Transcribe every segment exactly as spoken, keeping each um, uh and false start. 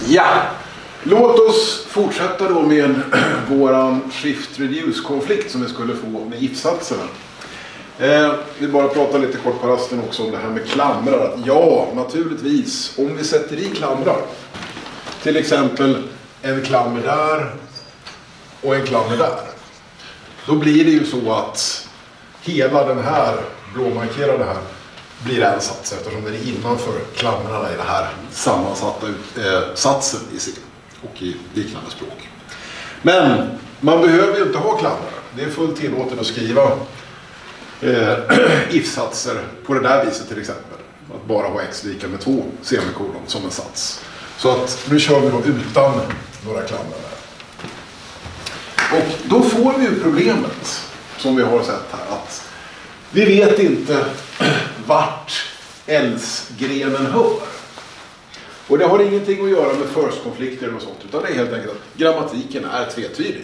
Ja, låt oss fortsätta då med våran shift-reduce-konflikt som vi skulle få med if-satserna. Eh, vi bara prata lite kort på rasten också om det här med klamrar. Ja, naturligtvis, om vi sätter i klamrar, till exempel en klammer där och en klammer där, då blir det ju så att hela den här blåmarkerade här blir en sats eftersom den är innanför klamrarna i det här sammansatta eh, satsen i C och i liknande språk. Men man behöver ju inte ha klamrar. Det är fullt tillåtet att skriva eh, if-satser på det där viset till exempel. Att bara ha x lika med två semikolon som en sats. Så att nu kör vi då utan några klamrar där. Och då får vi ju problemet som vi har sett här att vi vet inte vart else-grenen hör. Och det har ingenting att göra med first-konflikter eller något sånt, utan det är helt enkelt att grammatiken är tvetydig.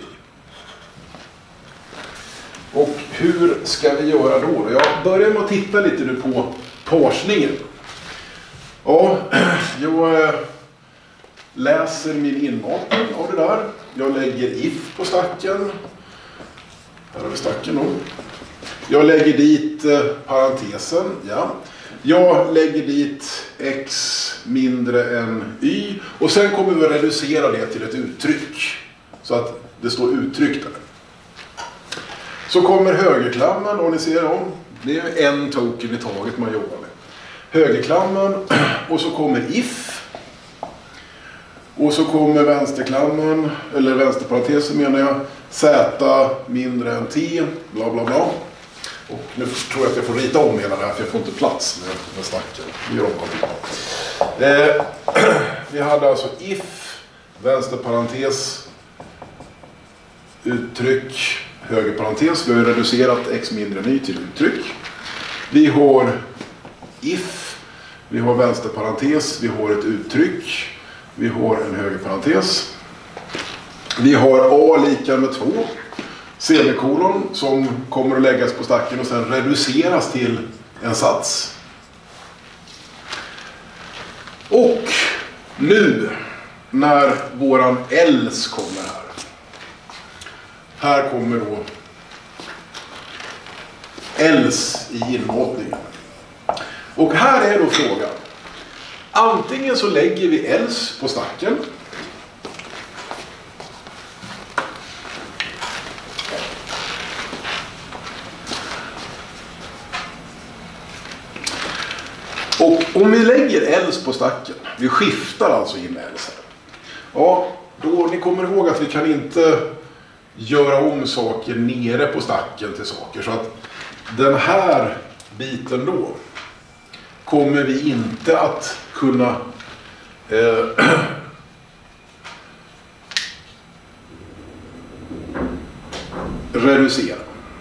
Och hur ska vi göra då? Jag börjar med att titta lite nu på parsningen. Ja, jag läser min inmatning av det där. Jag lägger if på stacken. Här har vi stacken då. Jag lägger dit eh, parentesen, ja. Jag lägger dit x mindre än y. Och sen kommer vi att reducera det till ett uttryck. Så att det står uttryck där. Så kommer högerklammen, och ni ser om. Det är en token i taget man jobbar med. Högerklammen, och så kommer if. Och så kommer vänsterklammen, eller vänsterparentesen menar jag. Z mindre än t, bla bla bla. Och nu tror jag att jag får rita om hela det här för jag får inte plats med, med stacken. Vi gör om eh, Vi hade alltså if, vänsterparentes, uttryck, högerparentes. Vi har reducerat x mindre än y till uttryck. Vi har if, vi har vänsterparentes, vi har ett uttryck, vi har en högerparentes. Vi har a lika med två. Semikolon som kommer att läggas på stacken och sen reduceras till en sats. Och nu när våran else kommer här. Här kommer då else i inmatningen. Och här är då frågan. Antingen så lägger vi else på stacken. Och om vi lägger else på stacken, vi skiftar alltså in else här. Ja, då ni kommer ihåg att vi kan inte göra om saker nere på stacken till saker. Så att den här biten då kommer vi inte att kunna eh, reducera.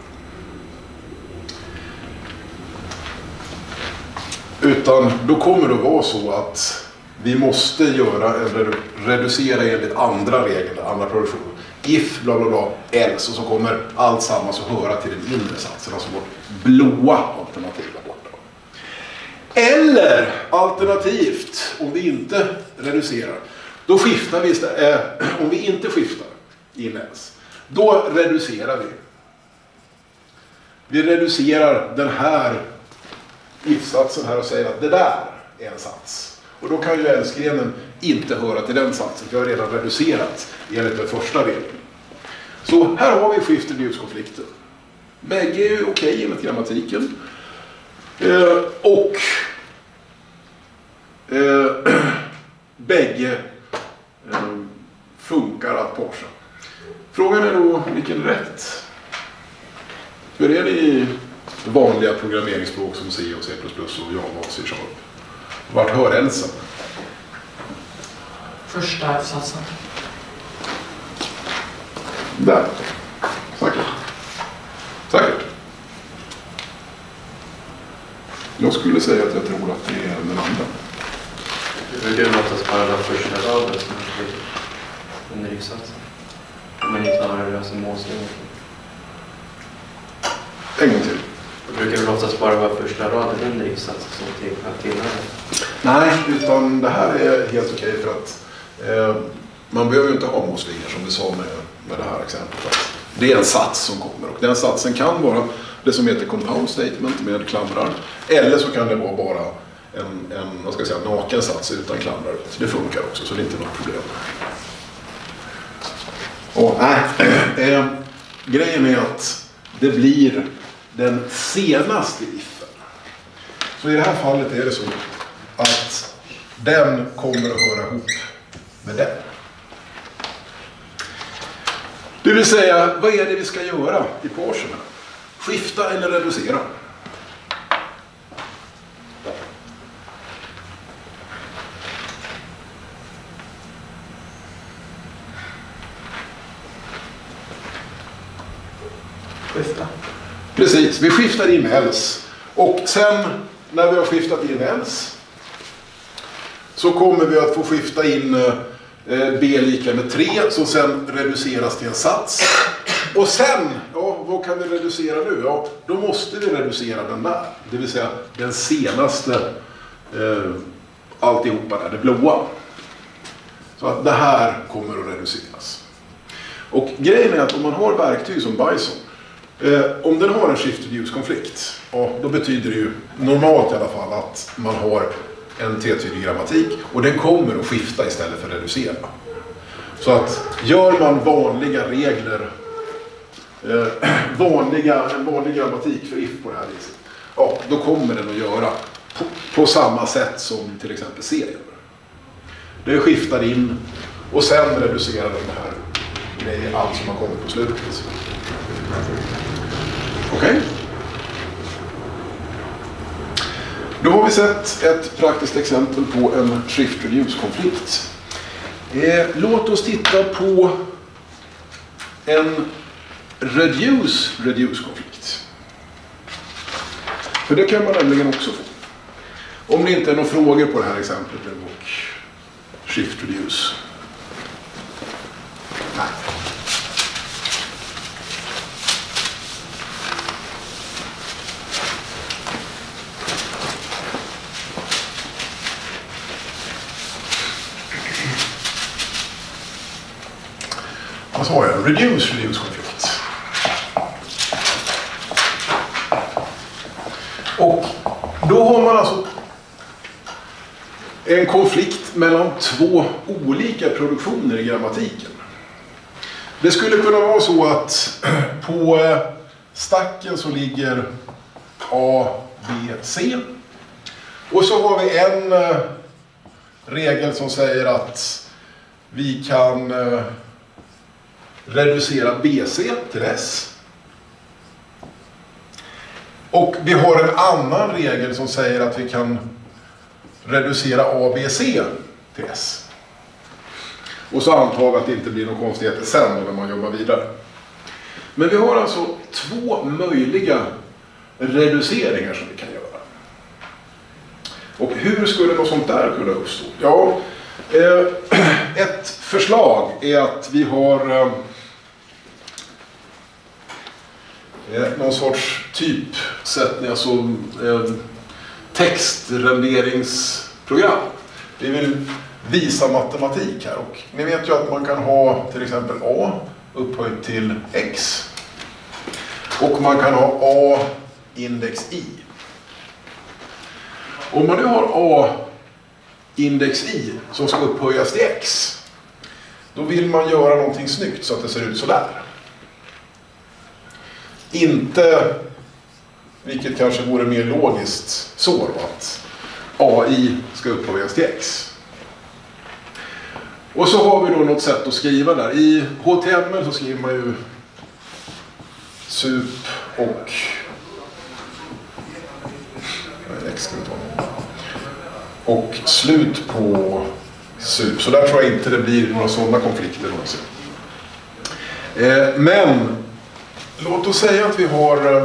Utan då kommer det att vara så att vi måste göra en reducera enligt andra regler, andra produktion. If, bla bla bla, else, och så kommer allt sammans att höra till den inre satsen, alltså vårt blåa alternativ där borta. Eller alternativt, om vi inte reducerar, då skiftar vi, äh, om vi inte skiftar in else, då reducerar vi. Vi reducerar den här if-satsen här och säger att det där är en sats. Och då kan ju else-grenen inte höra till den satsen, för jag har redan reducerat enligt den första regeln. Så här har vi shift-reduce-konflikten. Bägge är ju okej enligt grammatiken. Eh, och eh, bägge eh, funkar att parsa. Frågan är då vilken rätt. Hur är det i vanliga programmeringsspråk som C och C plus plus och Java och C sharp? Vart hör else? Första satsen. Där. Säkert. Säkert. Jag skulle säga att jag tror att det är den andra. Det brukar låta bara den första raden som är under if-satsen. Om man inte har det som målsning. En gång till. Det brukar väl oftast bara vara första raden under if-satsen som tillhör. Nej, utan det här är helt okej för att Eh, man behöver ju inte ha målslinjer som vi sa med, med det här exemplet. Det är en sats som kommer och den satsen kan vara det som heter compound statement med klamrar. Eller så kan det vara bara en, en vad ska jag säga, naken sats utan klamrar. Det funkar också, så det är inte något problem. Och, äh, äh, grejen är att det blir den senaste ifen. Så i det här fallet är det så att den kommer att höra ihop med den. Det vill säga, vad är det vi ska göra i parserna? Skifta eller reducera? Skifta. Precis, vi skiftar in else. Och sen när vi har skiftat in else så kommer vi att få skifta in b lika med tre som sen reduceras till en sats. Och sen, ja, vad kan vi reducera nu? Ja, då måste vi reducera den där. Det vill säga den senaste eh, alltihopa där, det blåa. Så att det här kommer att reduceras. Och grejen är att om man har verktyg som Bison, eh, om den har en shift-reduce-konflikt, ja, då betyder det ju normalt i alla fall att man har en tvetydig grammatik och den kommer att skifta istället för att reducera. Så att gör man vanliga regler, eh, vanliga, en vanlig grammatik för if på det här viset, ja, då kommer den att göra på, på samma sätt som till exempel C gör. Det skiftar in och sen reducerar den här med allt som har kommit på slutet. Okej? Okay. Då har vi sett ett praktiskt exempel på en shift-reduce-konflikt. Eh, låt oss titta på en reduce-reduce-konflikt. För det kan man nämligen också få. Om det inte är några frågor på det här exemplet och shift-reduce. Nej. Vad sa jag? Reduce-reduce-konflikt. Och då har man alltså en konflikt mellan två olika produktioner i grammatiken. Det skulle kunna vara så att på stacken så ligger A, B, C. Och så har vi en regel som säger att vi kan reducera B C till S. Och vi har en annan regel som säger att vi kan reducera A, B, C till S. Och så antar vi att det inte blir någon konstigheter sen när man jobbar vidare. Men vi har alltså två möjliga reduceringar som vi kan göra. Och hur skulle något sånt där kunna uppstå? Ja, ett förslag är att vi har någon sorts typsättning, alltså eh, textrenderingsprogram. Vi vill visa matematik här och ni vet ju att man kan ha till exempel A upphöjt till X och man kan ha A index I. Om man nu har A index I som ska upphöjas till X, då vill man göra någonting snyggt så att det ser ut så där. Inte, vilket kanske vore mer logiskt, så att A I ska upphöjas till X. Och så har vi då något sätt att skriva där. I H T M L så skriver man ju sup och X ska vi ta. Och slut på sup. Så där tror jag inte det blir några sådana konflikter någonsin. Eh, men låt oss säga att vi har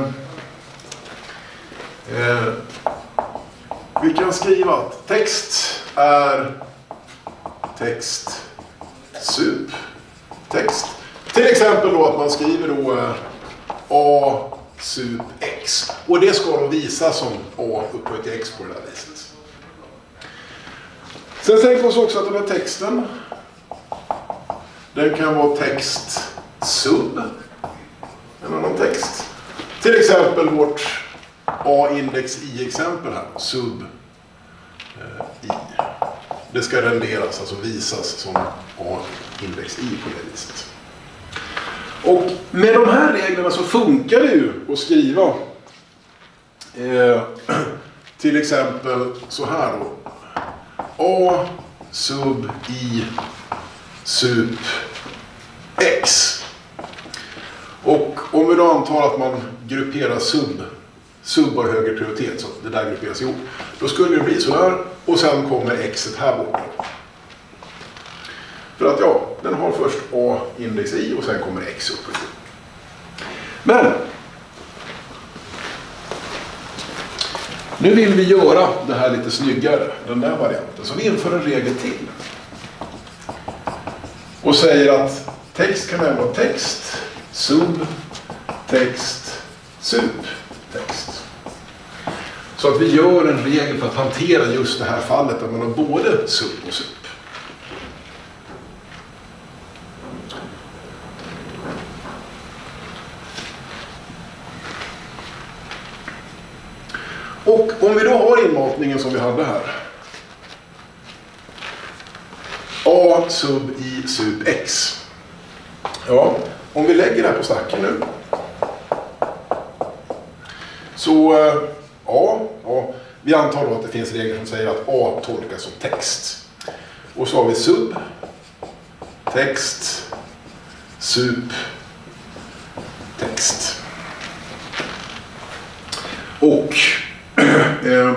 eh, vi kan skriva att text är text sup text. Till exempel då att man skriver då eh, A sup X. Och det ska då visa som A upphöjt till X på det här viset. Sen tänker vi oss också att den här texten Den kan vara text sub. En annan text. Till exempel vårt A-index i-exempel här. Sub eh, i. Det ska renderas, alltså visas som A-index i på det viset. Och med de här reglerna så funkar det ju att skriva eh, till exempel så här då. A sub i sup x. Och om vi då antar att man grupperar sub, sub har högre prioritet så att det där grupperas ihop. Då skulle det bli så här och sen kommer x här borta. För att ja, den har först A-index i och sen kommer x upp. Men nu vill vi göra det här lite snyggare, den där varianten. Så vi inför en regel till. Och säger att text kan vara text, sub, text, sup, text. Så att vi gör en regel för att hantera just det här fallet där man har både sub och sup. Och om vi då har inmatningen som vi hade här. A sub i sub x. Ja, om vi lägger det här på stacken nu. Så A, ja, vi antar då att det finns regler som säger att A tolkas som text. Och så har vi sub, text, sup, text. Och eh,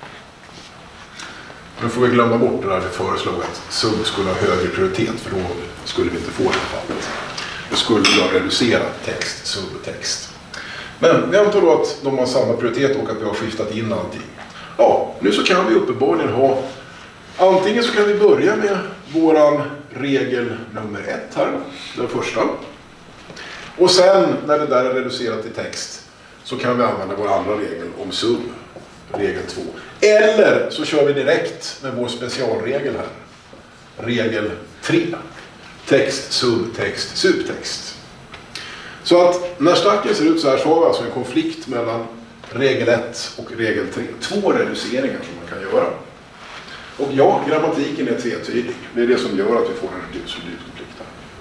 nu får vi glömma bort det där vi föreslog att sub skulle ha högre prioritet, för då skulle vi inte få det här fallet. Då skulle vi ha reducerat text, sub, text. Men vi antar då att de har samma prioritet och att vi har skiftat in allting. Ja, nu så kan vi uppenbarligen ha, antingen så kan vi börja med våran regel nummer ett här, den första. Och sen när det där är reducerat till text så kan vi använda vår andra regel om sub, regel två. Eller så kör vi direkt med vår specialregel här, regel tre. Text, subtext, subtext. Så att när stacken ser ut så här så har vi alltså en konflikt mellan regel ett och regel tre. Två reduceringar som man kan göra. Och ja, grammatiken är tvetydig. Det är det som gör att vi får en reduce-reduce-konflikt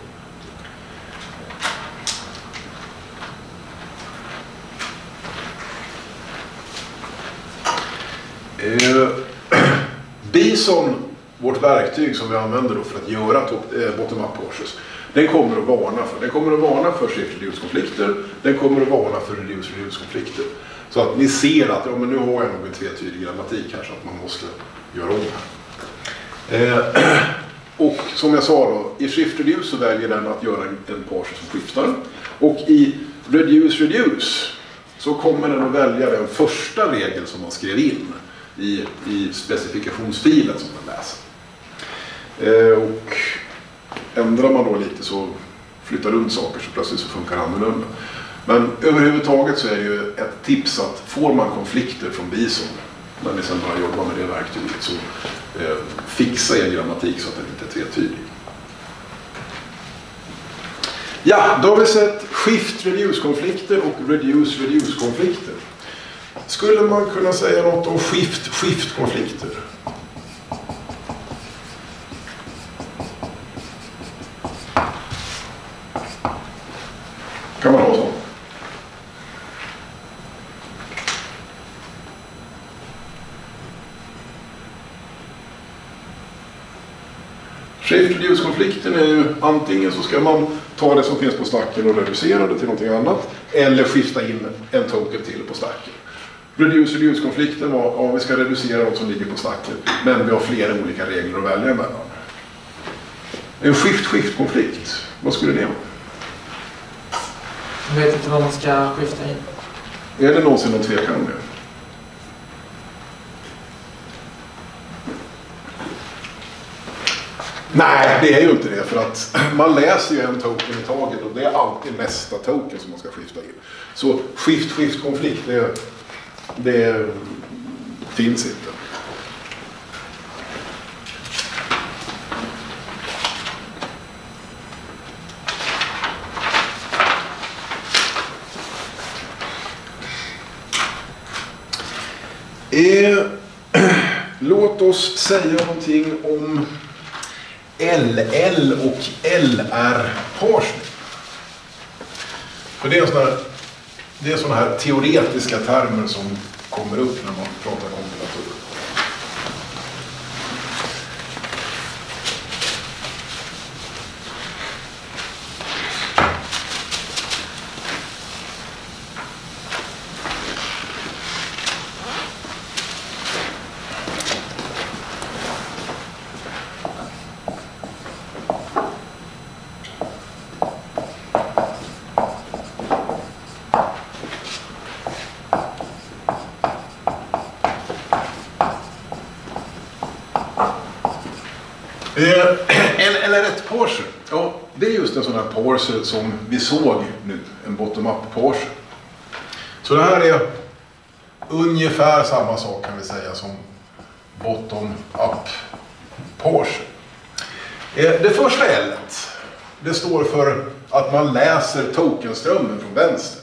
här. Eh, Bison, vårt verktyg som vi använder då för att göra bottom-up parses, den kommer att varna för. Den kommer att varna för shift-reduce-konflikter. Den kommer att varna för reduce-reduce-konflikter. Så att ni ser att ja, men nu har jag nog en tvetydig grammatik här så att man måste göra om det. Eh, och som jag sa då, i shift-reduce så väljer den att göra en, en parse som skiftar. Och i reduce-reduce så kommer den att välja den första regeln som man skrev in i, i specifikationsfilen som man läser. Eh, och ändrar man då lite så flyttar runt saker så plötsligt så funkar det annorlunda. Men överhuvudtaget så är det ju ett tips att får man konflikter från Bison när ni sen bara jobbar med det verktyget så eh, fixa er grammatik så att den inte är tvetydig. Ja, då har vi sett shift-reduce-konflikter och reduce-reduce-konflikter. Skulle man kunna säga något om shift-shift-konflikter? Kan man ha så? Shift-reduce-konflikten är ju antingen så ska man ta det som finns på stacken och reducera det till någonting annat eller skifta in en token till på stacken. Reduce-reduce-konflikten var att ja, vi ska reducera något som ligger på stacken men vi har flera olika regler att välja mellan. En shift-shift-konflikt, vad skulle det vara? Jag vet inte vad man ska skifta in. Är det någonsin någon tvekan om det? Nej, det är ju inte det, för att man läser ju en token i taget och det är alltid nästa token som man ska skifta in. Så skift-skift-konflikt, det, det finns inte. Eh, låt oss säga någonting om L L och L R-parsning. För det är sådana här, det är såna här teoretiska termer som kommer upp när man pratar kompilatorer. En L R ett-parser, ja, det är just en sån här parser som vi såg nu, en bottom-up-parser. Så det här är ungefär samma sak kan vi säga som bottom-up-parser. Det första L, det står för att man läser tokenströmmen från vänster.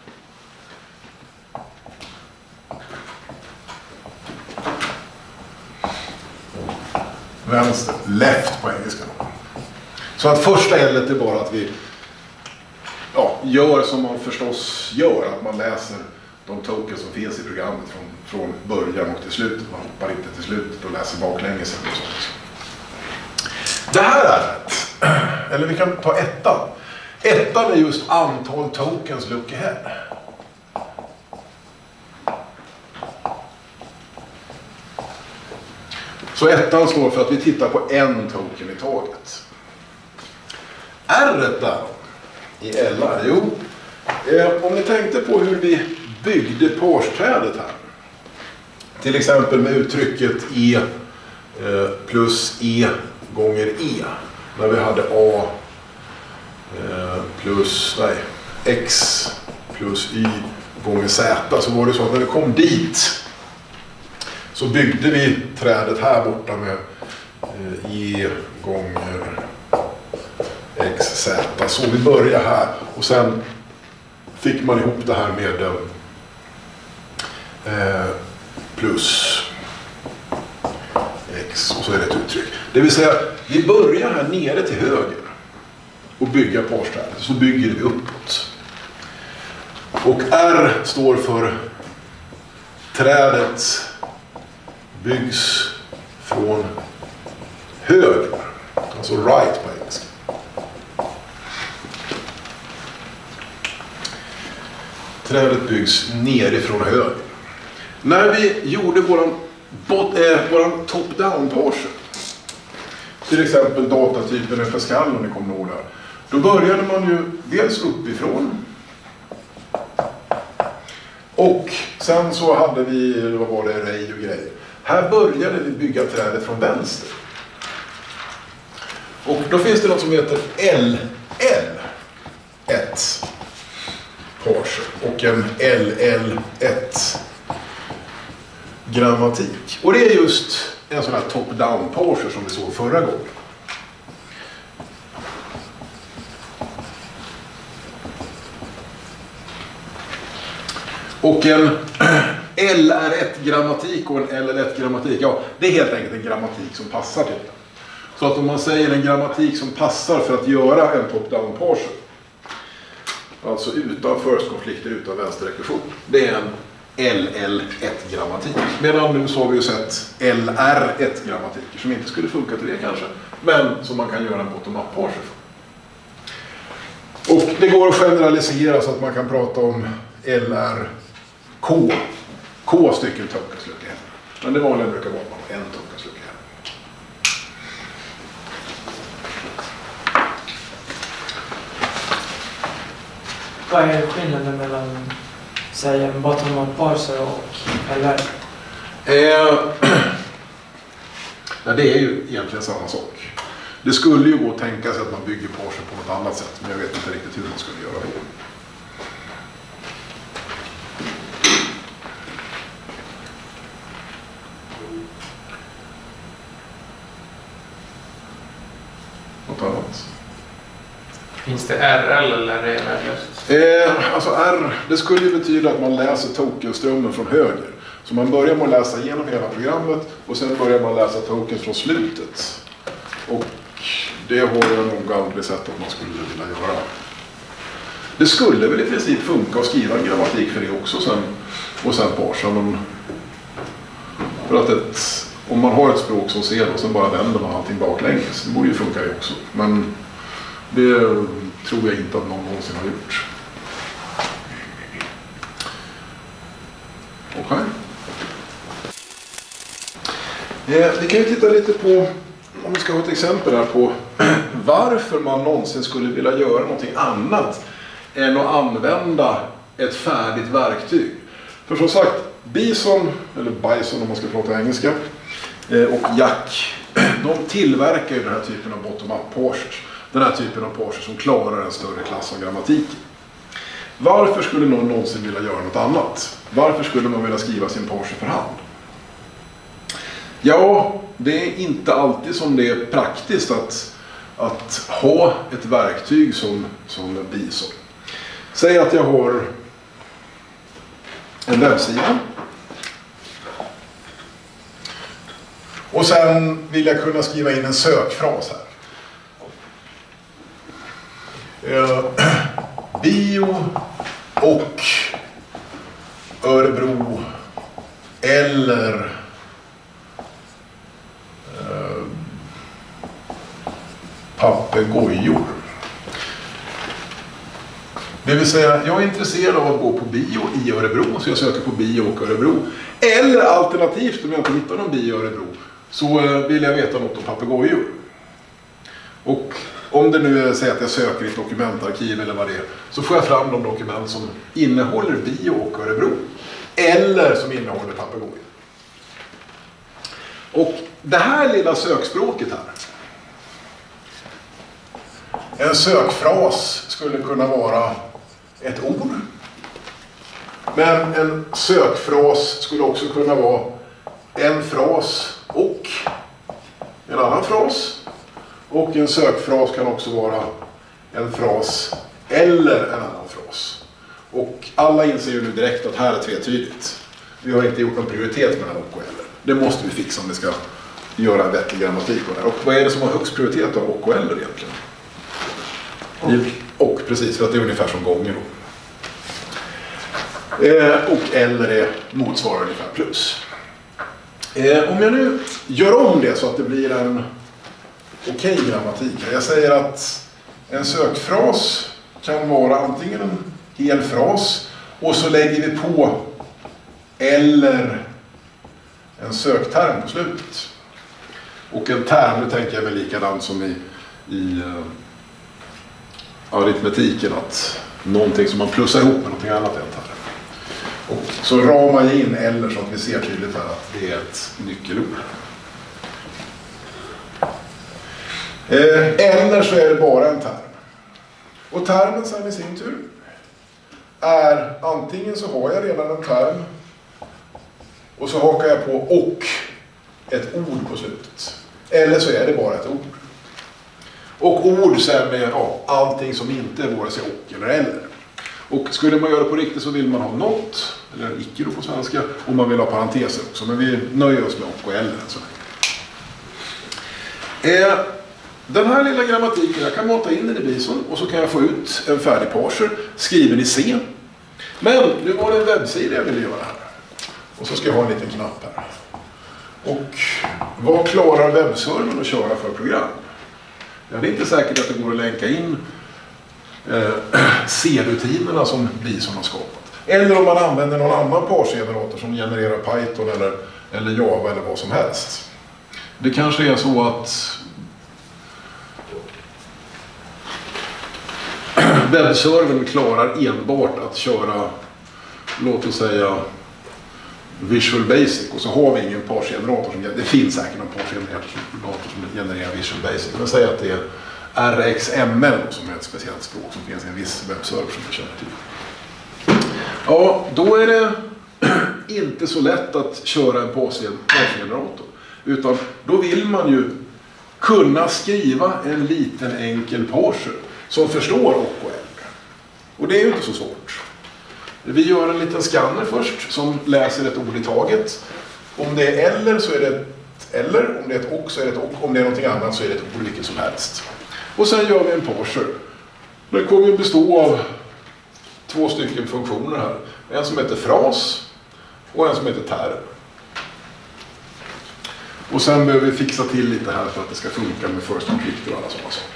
Vänster, left på engelska. Så att första L är bara att vi ja, gör som man förstås gör. Att man läser de tokens som finns i programmet från, från början och till slutet. Man hoppar inte till slutet och läser baklänges eller sånt. Det här är rätt. Eller vi kan ta ettan. Ettan är just antal tokens look ahead. Så ettan står för att vi tittar på en token i taget. R där i L R, jo. Eh, om ni tänkte på hur vi byggde parsträdet här. Till exempel med uttrycket E eh, plus E gånger E. När vi hade A eh, plus, nej, X plus Y gånger Z. Så var det så att när vi kom dit så byggde vi trädet här borta med E gånger X, Z. Så vi börjar här och sen fick man ihop det här med eh, plus X och så är det ett uttryck. Det vill säga, vi börjar här nere till höger och bygga parsträdet. Så bygger vi uppåt. Och R står för trädet byggs från höger, alltså right på engelska. Trädet byggs nerifrån höger. När vi gjorde våran, bot, eh, våran top-down parser, till exempel datatypen F S C A L om ni kommer ihåg där, då började man ju dels uppifrån och sen så hade vi, vad var det, array och grejer. Här började vi bygga trädet från vänster. Och då finns det något som heter L L ett parser och en L L ett grammatik. Och det är just en sån här top-down parser som vi såg förra gången. Och en L R ett-grammatik och en L L ett-grammatik, ja, det är helt enkelt en grammatik som passar till det. Så att om man säger en grammatik som passar för att göra en top-down parser, alltså utan first-konflikter, utan vänsterrekursion, det är en L L ett-grammatik. Medan nu så har vi ju sett L R ett-grammatiker som inte skulle funka till det kanske, men som man kan göra en bottom-up parser för. Och det går att generalisera så att man kan prata om L R K. K stycken tokens look ahead. Men det vanliga brukar vara en tokens look ahead. Vad är skillnaden mellan, säg, en bottom-up parser och L R? Eh, ja, det är ju egentligen samma sak. Det skulle ju gå att tänka sig att man bygger parser på något annat sätt, men jag vet inte riktigt hur man skulle göra det. Något annat. Finns det R L eller är det just? Eh, alltså R, det skulle ju betyda att man läser tokenströmmen från höger. Så man börjar med att läsa igenom hela programmet och sen börjar man läsa tokens från slutet. Och det har jag nog aldrig sett att man skulle vilja göra. Det skulle väl i princip funka att skriva grammatik för det också sen, och sen parsa. Men för att ett, om man har ett språk som ser och sen bara vänder man allting baklänges, det borde ju funka ju också. Men det tror jag inte att någon någonsin har gjort. Okej. Okay. Vi kan ju titta lite på, om vi ska ha ett exempel här på varför man någonsin skulle vilja göra någonting annat än att använda ett färdigt verktyg. För som sagt, Bison, eller Bison om man ska prata engelska, och Jack, de tillverkar ju den här typen av bottom-up parsers. Den här typen av parsers som klarar en större klass av grammatiken. Varför skulle någon någonsin vilja göra något annat? Varför skulle man vilja skriva sin parser för hand? Ja, det är inte alltid som det är praktiskt att, att ha ett verktyg som, som Bison. Säg att jag har en webbsida. Och sen vill jag kunna skriva in en sökfras här. Uh, bio och Örebro eller uh, papegojor. Det vill säga, jag är intresserad av att gå på bio i Örebro, så jag söker på bio och Örebro. Eller alternativt, om jag inte hittar någon bio i Örebro, så vill jag veta något om papegojor. Och om det nu är så att jag söker i ett dokumentarkiv eller vad det är, så får jag fram de dokument som innehåller bio och Örebro. Eller som innehåller papegojor. Och det här lilla sökspråket här. En sökfras skulle kunna vara ett ord. Men en sökfras skulle också kunna vara en fras och en annan fras. Och en sökfras kan också vara en fras eller en annan fras. Och alla inser ju nu direkt att här är tvetydigt. Vi har inte gjort någon prioritet mellan och och eller. Det måste vi fixa om vi ska göra en vettig grammatik på det här. Och vad är det som har högst prioritet av och och eller egentligen? Och, och precis, för att det är ungefär som gånger då. Eh, och eller är motsvarar ungefär plus. Eh, om jag nu gör om det så att det blir en okej okay grammatik. Jag säger att en sökfras kan vara antingen en hel fras och så lägger vi på eller en sökterm på slutet. Och en term, nu tänker jag mig likadant som i, i uh, aritmetiken, att någonting som man plussar ihop med någonting annat är en term. Och så ramar jag in eller så att vi ser tydligt här att det är ett nyckelord. Eller så är det bara en term. Och termen sen i sin tur är antingen så har jag redan en term och så hakar jag på och ett ord på slutet. Eller så är det bara ett ord. Och ord sen med ja, allting som inte är vare sig och eller eller. Och skulle man göra det på riktigt så vill man ha något, eller icke då på svenska, och man vill ha parenteser också. Men vi nöjer oss med och och eller. Så. Eh, Den här lilla grammatiken, jag kan mata in den i Bison och så kan jag få ut en färdig parser skriven i C. Men nu var det en webbsida jag ville göra här. Och så ska jag ha en liten knapp här. Och vad klarar webbservern att köra för program? Ja, det är inte säkert att det går att länka in eh, C-rutinerna som Bison har skapat. Eller om man använder någon annan parsegenerator som genererar Python eller, eller Java eller vad som helst. Det kanske är så att webbservern klarar enbart att köra, låt oss säga, Visual Basic, och så har vi ingen parsegenerator som, det finns säkert någon parsegenerator som genererar Visual Basic, men säg att det är R X M L som är ett speciellt språk som finns i en viss webbserver som vi känner till. Ja, då är det inte så lätt att köra en parsegenerator, utan då vill man ju kunna skriva en liten enkel parser som förstår och och eller. Och det är ju inte så svårt. Vi gör en liten scanner först som läser ett ord i taget. Om det är eller så är det ett eller, om det är ett och så är det ett och, om det är någonting annat så är det ett ord vilket som helst. Och sen gör vi en parser. Den kommer att bestå av två stycken funktioner här. En som heter fras och en som heter term. Och sen behöver vi fixa till lite här för att det ska funka med first konflikter och alla sådana saker.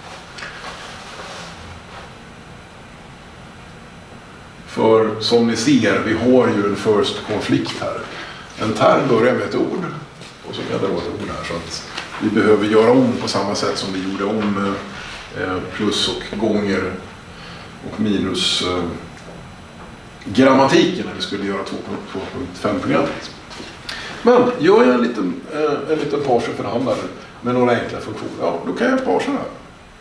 För som ni ser, vi har ju en first konflikt här. En term börjar med ett ord och så kan det vara ett ord här, så att vi behöver göra om på samma sätt som vi gjorde om eh, plus och gånger och minus eh, grammatiken när vi skulle göra två punkt fem-programmet. Men gör jag en liten, eh, en liten parser för hand med några enkla funktioner, ja, då kan jag parsa här.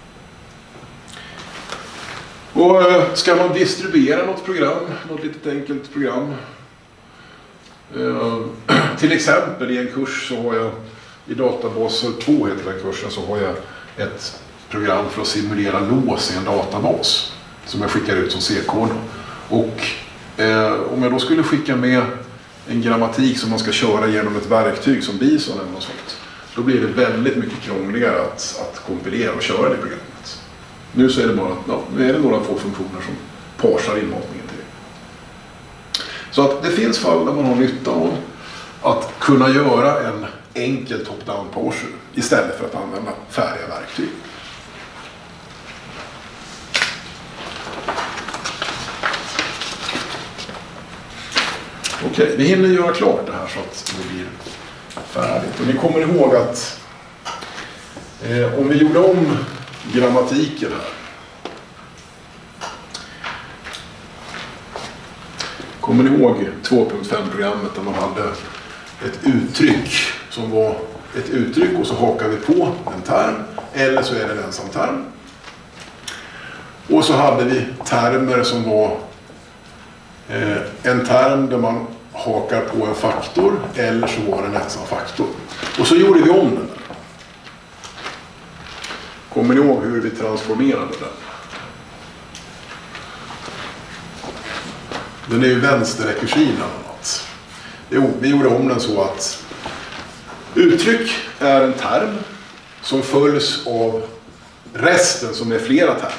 Och eh, ska man distribuera något program, något litet enkelt program, eh, till exempel i en kurs så har jag, i databaser två heter den kursen, så har jag ett program för att simulera lås i en databas som jag skickar ut som C-kod. Och eh, om jag då skulle skicka med en grammatik som man ska köra genom ett verktyg som Bison eller något sånt, då blir det väldigt mycket krångligare att, att kompilera och köra det programmet. Nu så är det bara, ja, nu är det några få funktioner som parsar inmatningen till det. Så att det finns fall där man har nytta av att kunna göra en enkel top-down parser istället för att använda färdiga verktyg. Okej, vi hinner göra klart det här så att det blir färdigt. Och ni kommer ihåg att eh, om vi gjorde om grammatiken här. Kommer ni ihåg två punkt fem-programmet där man hade ett uttryck som var ett uttryck och så hakar vi på en term eller så är det en ensam term. Och så hade vi termer som var eh, en term där man hakar på en faktor eller så var det en ensam faktor. Och så gjorde vi om den där. Kommer ni ihåg hur vi transformerade den? Den är ju vänsterrekursiv bland annat. Jo, vi gjorde om den så att uttryck är en term som följs av resten som är flera termer.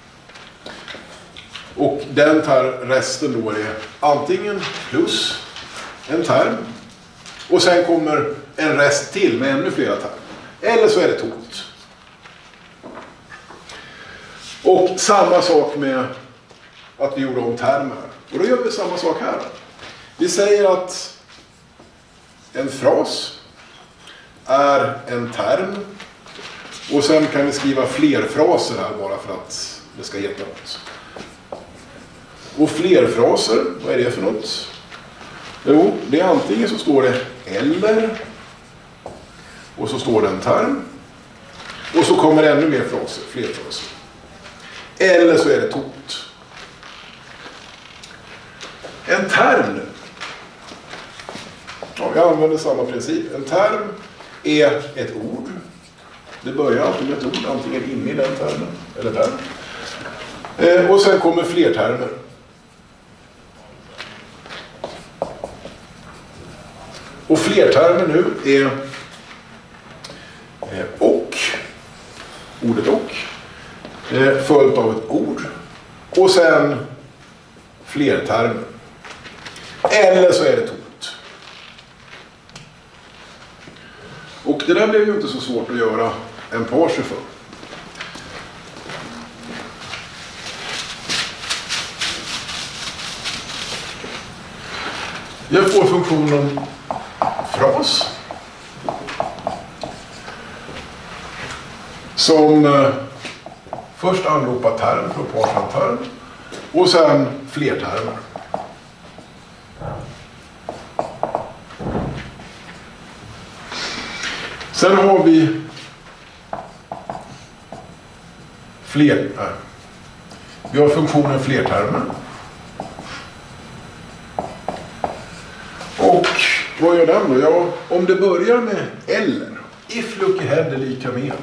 Och den tar resten då är antingen plus en term och sen kommer en rest till med ännu flera termer. Eller så är det tomt. Och samma sak med att vi gjorde om termer. Och då gör vi samma sak här. Vi säger att en fras är en term. Och sen kan vi skriva fler fraser här bara för att det ska heta något. Och fler fraser, vad är det för något? Jo, det är antingen så står det eller. Och så står det en term. Och så kommer ännu mer fraser, fler fraser. Eller så är det tomt. En term. Ja, vi använder samma princip. En term är ett ord. Det börjar alltid med ett ord, antingen inne i den termen eller där. Eh, och sen kommer fler termer. Och flertermer nu är eh, och, ordet och, eh, följt av ett ord. Och sen flertermer. Eller så är det tomt. Och det där blev ju inte så svårt att göra en parser för. Jag får funktionen fras som eh, först anropar term för att parsa en term och sen flertermer. Sen har vi fler, nej. Vi har funktionen flertermer. Och vad gör den då? Ja, om det börjar med eller, if look ahead är lika med.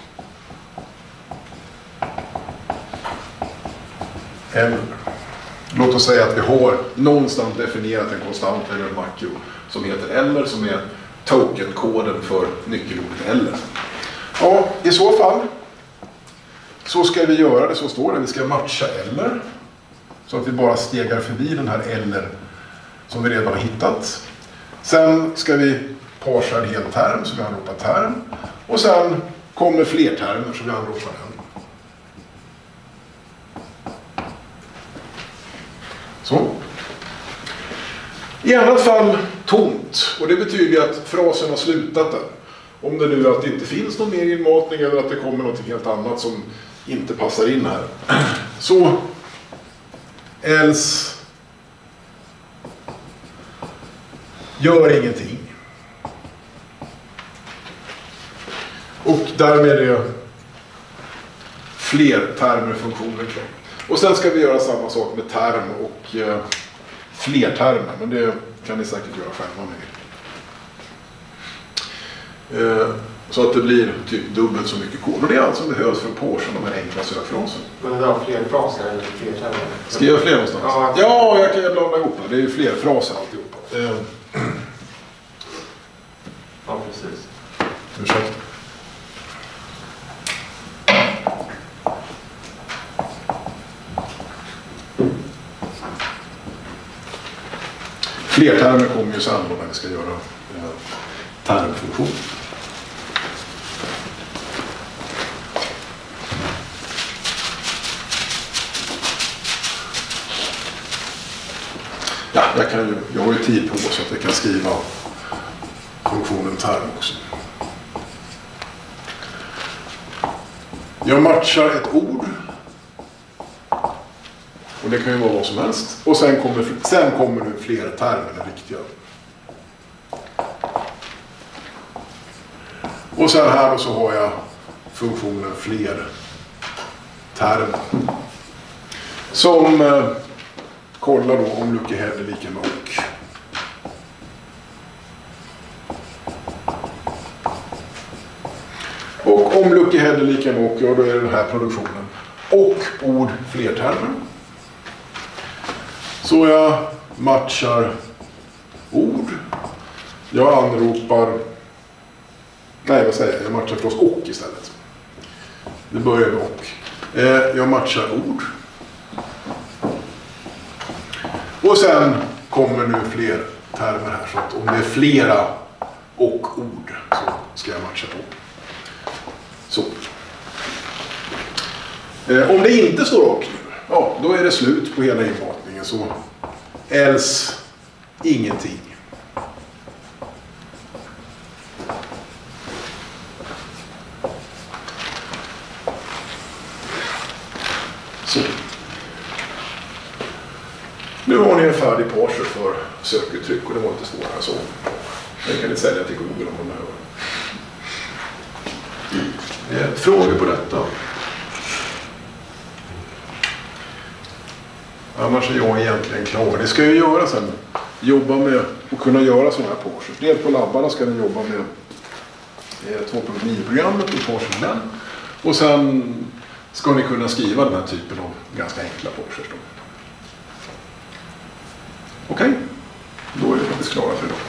Eller. Låt oss säga att vi har någonstans definierat en konstant eller en makro som heter eller, som är tokenkoden för nyckelordet eller. Ja, i så fall så ska vi göra det så står det. Vi ska matcha eller. Så att vi bara stegar förbi den här eller som vi redan har hittat. Sen ska vi parsa en hel term så vi anropar term. Och sen kommer fler termer så vi anropar den. Så. I annat fall tomt. Och det betyder att frasen har slutat där. Om det nu är att det inte finns någon mer inmatning eller att det kommer något helt annat som inte passar in här. Så else gör ingenting. Och därmed är fler termer funktioner klar. Och sen ska vi göra samma sak med term och eh, fler termer. Men det kan ni säkert göra själva med. Eh, så att det blir typ dubbelt så mycket kod. Och det är allt som behövs för att parsa de här enkla sökfrasen. Men det har fler fraser eller fler termer? Ska jag göra fler någonstans? Ja, ja, jag kan blanda ihop det. Det är ju fler fraser alltihopa. Eh, ja, precis. ursäkta. Flertermer kommer ju sen då när vi ska göra eh, termfunktion. Ja, jag, kan ju, jag har ju tid på så att jag kan skriva funktionen term också. Jag matchar ett ord. Och det kan ju vara vad som helst. Och sen kommer, sen kommer nu fler termer än riktiga. Och sen här då så har jag funktionen fler termer. Som eh, kollar då om look ahead är lika med och. Och om look ahead är lika med och, ja, då är det den här produktionen. Och ord flertermer. Så jag matchar ord. Jag anropar... Nej, vad säger jag? Jag matchar förstås och istället. Det börjar med och. Eh, jag matchar ord. Och sen kommer nu fler termer här. Så att om det är flera och ord så ska jag matcha på. Så. Eh, om det inte står och nu, ja, då är det slut på hela inmatningen. Så else ingenting. Så. Nu har ni en färdig parser för sökuttryck och det var inte svårare så. Den kan ni sälja till Google om de behöver. Eh, frågor på detta? Annars är jag egentligen klar. Det ska jag göra sen. Jobba med att kunna göra sådana här parsers. Dels på labbarna ska ni jobba med två punkt nio-programmet och parsers den. Och sen ska ni kunna skriva den här typen av ganska enkla parsers. Okej, då är vi faktiskt klara för idag.